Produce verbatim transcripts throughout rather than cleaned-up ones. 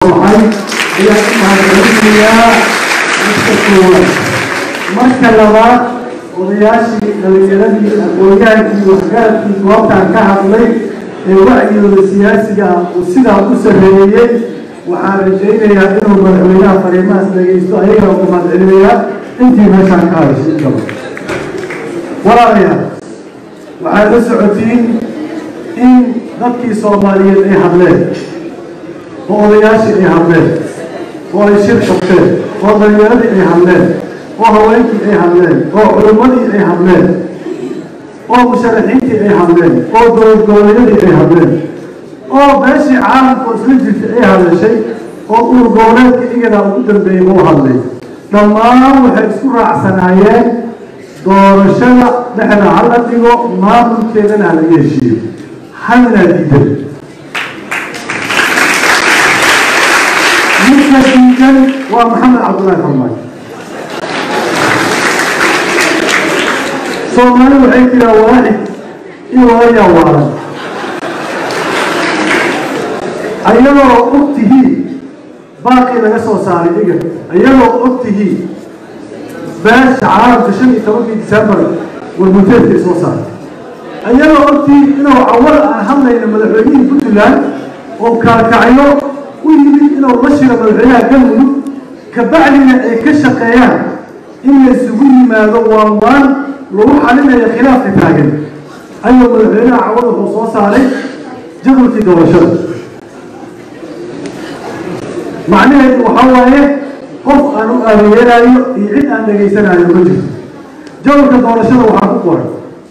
صباحي إلى أنها العلمية مستقبلا مركز لغات ورياشي الذي أقولها في وحكاية في وقتها كهرلي الوعي السياسي والسيدة الأسرية وحارجين يا إنه مدعوينها فريماس ليستوى هي وقمات علمية أنتي مشان كارش ولا ريال وعلى سعودين إن ذكي صوماليين أي حملين وأولياشي أي حملين وأيشير شقين وضياري أي حملين وهوينكي أي حملين وعلماني أي حملين ومشارحينتي أي حملين ودولياري أي حملين وباشي عالم كونسلجي في أي هذا الشيء وقولاتك إيجانا وقدر بيموها اللي لما وحيد سورة عسنايين دور الشرع نحن على دينه ما ممكن على أي شيء حلنا ديدن مثل ديدن ومحمد عبد الله فرماج صومالي وحيد إلى واحد إيوه يا وارد أيضا أكته باقي لنسو صاري إيجا أيضا أكته باش عام تشمي توقي ديسمبر والمنتهى في صوصات أيضا قلت إنه أول أهمنا إن المدعوين قلت لها وكاركعيو ويجب إنه رشر مدعوينها قبل كبعلنا كشقيان إن يسوي ما ذوان روح علينا يا خلاف تتاجل أيضا مدعوينها عوض خصوص عليه جدول في دوشة معناه إنه حواليه قف أنو أبينا يعد أن نجيسنا يوجد جولة دورشة وحقوقها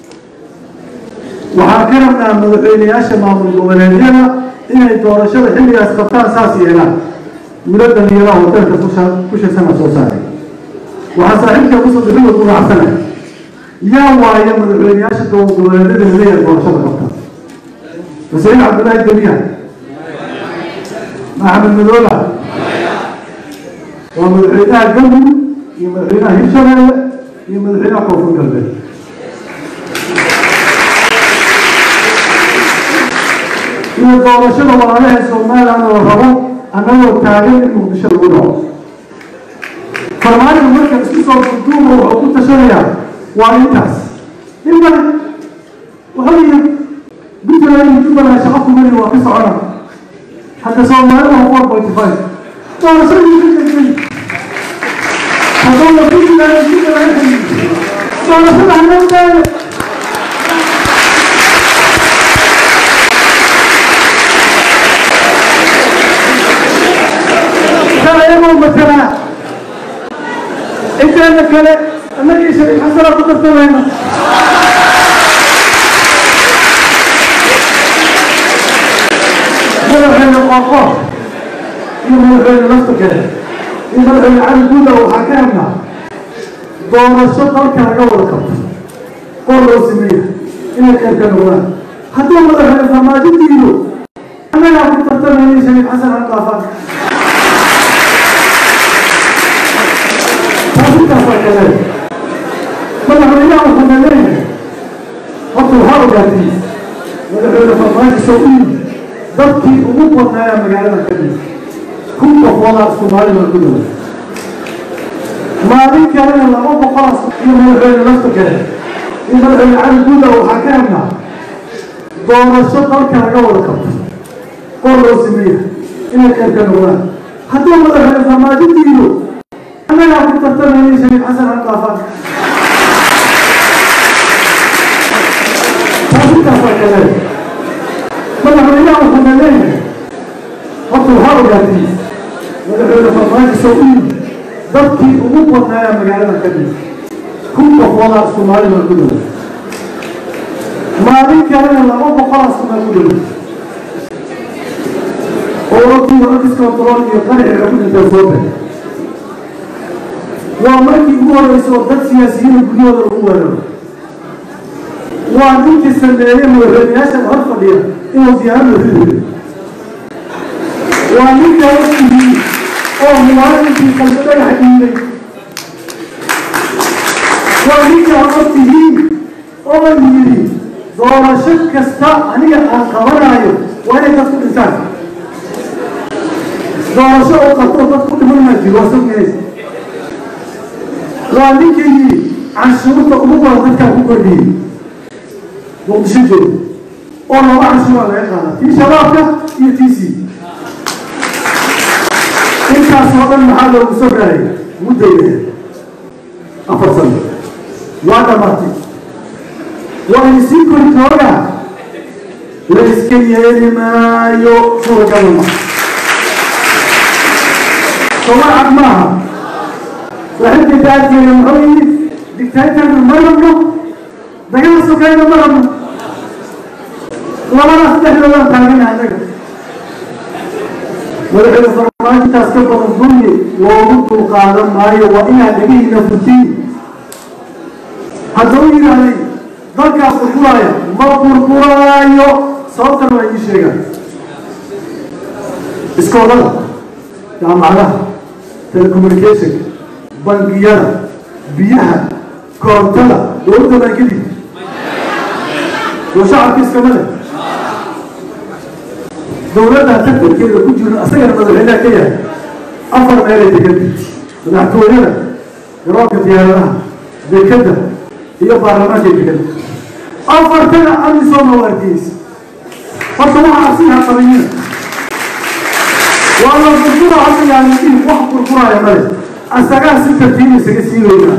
وحاكرنا مدعوين ياشما من الجبلانية إن دورشة حلي أسقطها أساسي هنا ملدا يراه وترك كل سنة صوصاري وحصاحبك قصة بحلوة طول عسنة يا وايا مدعوين ياشما من الجبلانية اللي هي دورشة خطها وسيد عبد الله الجميع مع عبد المدولة ومدعينها قبل يمدعينها هشرة يمدعينها خوف قلبي إذا دورشنا وعليها السومال أنا والربط أنا والتعليم المقدشة الأولى فرماجه مركز سيسو الدكتور وعقود تشريع وعينتاس إما وهي قلت لها يجب أن شغفت مني وقص عنا حتى سومال وهو أربعة وخمسين دورشنا يجب فضل كل لا يجب أن يحيي دورشنا عنا وتعالى مثلا انت انك لا النبي شريف حسن قدرت وين هذا بين القاقات يوم بين نفسه كده يبقى العالم كله وحكامنا دور الشطر كان قبل كم قول سميه انك كانوا حتى مثلا ما جديدو انا لا كنت النبي شريف حسن قدرت مدحوينها وحملين وقتوا هارجاتي مدحوينها فرماج السوئين ضبطي أموبنا يا مجالنا كبير كنت أخوانا الصومالي والقدوة ما ذيك لنا لما بقاس يمدحوين نفسه كده يمدحوين عن القدوة وحكامنا دور الشطر كان قول كم قولوا سميه إنك كانوا حتى مدحوين فما جديدو أنا لا كنت أتمنى شريف حسن القافان فأنت فكذلك مدحوينها وحملين وقتوا هارجاتي مدحوينها فرماج السوئين ضبطي أموبنا يا مجالنا كبير كنت أخوانا الصومالي والقدوة ما ذيك لنا لما بقاس من القدوة وربطي ورقص كنترول يقنع يعقود التوفيق ومركي هو رئيس وقت سياسيين الجنود الأول وعندك السنين والرئاسة الأرفضية إنه زيادة الهدوء وعندك وقته أو موارد في قلبك الحديثي وعندك وقته أو الميري دور شك استا أني أقبل عليه وأنا تفكر إنسان doorasho oo qabto dad ku dhiman ma jiro sugnays waa ninkii canshuurta ugu badan dadka ku kordhiyay muqdisho joogo oo laba canshuur laga qaada tii shabaabka iyo tiisi intaas oo dhan maxaa loogu soo gaaray muddayda afar sano waa dhamaatay waa isii kori tooga la iska yeeli maayo suuragalma soma cad maaha waxay ditaadkeena muxuu yidhi dictatorna ma rabno dagaal sokayna ma rabno labadaas dhexdoodaan taagana anaga madaxweyne farmaajo intaas ka badan dulmi loogu dulqaadan maayo waa inaad dhegihina futiin hadduu yidhaahday dalkaas burburaya ma burburaayo sababtan waa ii sheegaan iskoolada jaamacadaha telecommunication bangiyada biyaha koontada dowladda baan kadib oo shacabka iskama leh dowladda tartankeeda ku jiro asagana madaxweynaha ka yahay afar meelay degan madaxtooyada garoonka diyaaradaha dekada iyo baarlamaanka degan afartana amisooma waardiyeys horta waxa asiha qabayina waa la burbura hadda yaaniin wax burburaya male asagaa si tartiib isaga siibayna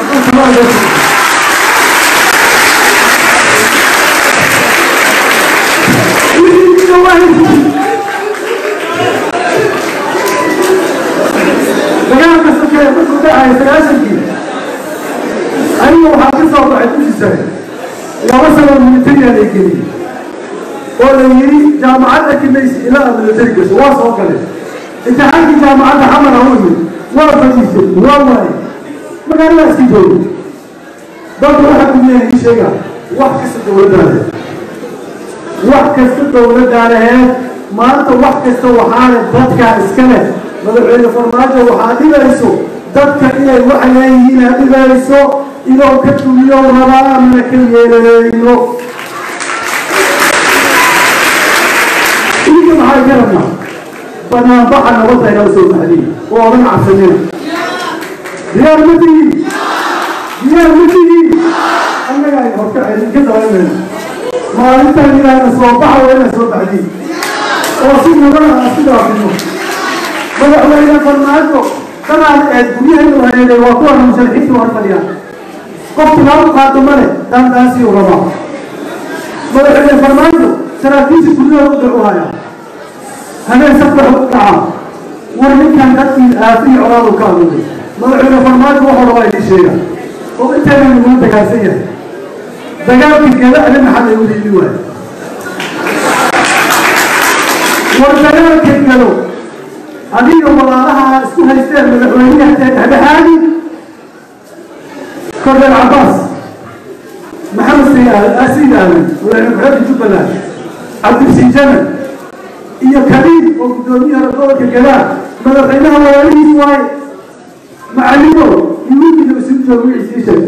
dagaalka sokeeye markuu dhacaya sagaashankii aniga waxaa ka soo baxay kushii sare laba sano militariyaa lay geliyey oo la yidhi jaamacadda kimays ilaa aad militari gasho waa soo gale imtixaankii jaamacadda xamar ha u yimid waa fadhiisay waa waaye magaalada iska joogo dadku waxa kuleeyahay ii sheegaa wax kasta dowladdaa leh wax kasta dowladdaa leheed maanta wax kasta waxaa leh dadkaa iska leh madaxweyne farmaajo waxaa dhibayso dadka inay wax leeyihiin ha dhibayso inuu ka dumiyo rabaa mana ka yeelayno iga maxaa ka rabnaa banaanbaxa nabadda inala soo baxdiin oo odan cabsanina diyaar ma tihiin diyaar ma tihiin annaga ay horka idinka dabaynayna maalintan ilaahna soo baxa waa inaa soo baxdiin oo si nabada aan isku daafino madaxweyne farmaajo danaad eed guryahaynu hareeday waa kuwa musharaxiintu hor fadhiyaan qofku laagu qaado male daandaasi u rabaa madaxweyne farmaajo saraakiisha guryahooda u dacuhaya habeen safax u dhacaa war ninkan dadkii aafihi colaadu ka aduuday madaxweyne farmaajo waxuu rabaa idin sheega oo intayna nagula dagaalsan yahay dagaalkii geeda ale maxaa laygu dhiili waayo war dagaalka galo adiga walaalaha isku haysteen madaxweynaha dhexdhexaadi korneel cabbaas maxamed asiid aadan madaxweyne ku-xigeenka jubbaland cabdirsiin jamal iyo kabiir oo guddoomiyaha gobolka gadaa madaxweynaha walaalihiis waaye macallimo yuhuudiga isu joogo wixii sii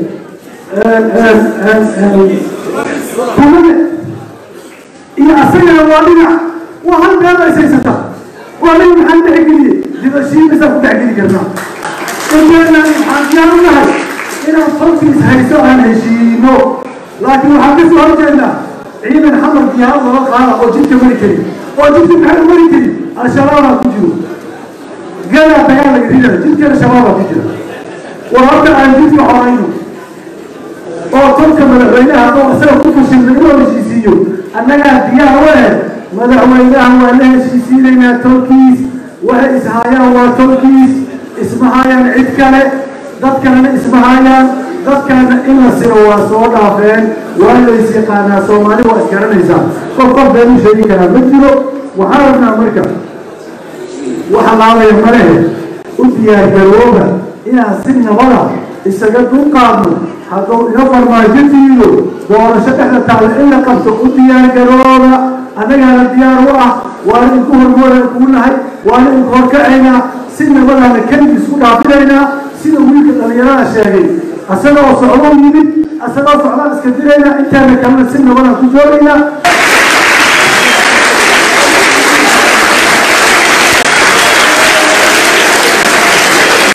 sheeg kumade iyo asagana waa dhinac waa hal meel ay saysata waa nin maxaan dhexgeliyey dibashiimisa ku dhexgeli karnaa inteena waxaan diyaar u nahay inaan tolkiis hayso aan heshiino laakiin waxaan ka soo horjeednaa ciidan xamar diyaarad laba qaada oo jidka mari karin oo jidka maxaa u mari karin al-shabaabaa ku jiro gadaa dagaal laga ridaya jidkana shabaabaa ku jira war horta aan jidka xorayno oo tolka madaxweynaha oo isaga ku fashilna inuu heshiisiiyo annagaa diyaar u eh madaxweynaha waa la heshiisiinaynaa tolkiis waxay ishaayaan waa tolkiis ismahayaan cid kale dad kalena ismahayaan dad kalena in la siro waa soo dhaafeen waa lays yaqaanaa soomaali waa isgaranaysaa qof qof been u sheegi karaa ma jiro waxaan rabnaa marka waxa laabaya malehe u diyaargarooba inaan si nabada isaga dulqaadno hadduu ina farmaajo diido doorasho dhexda taale in la qabto u diyaargarooba annagaana diyaar u ah waana idinku hormoodan kugu nahay waana idinku horkacaynaa si nabadaana keligi isku dhaafinaynaa sida wiilka dhalinyarada sheegay asagoo socdo yimid asagoo socdaan iska diraynaa intaana kalena si nabadaan ku joogaynaa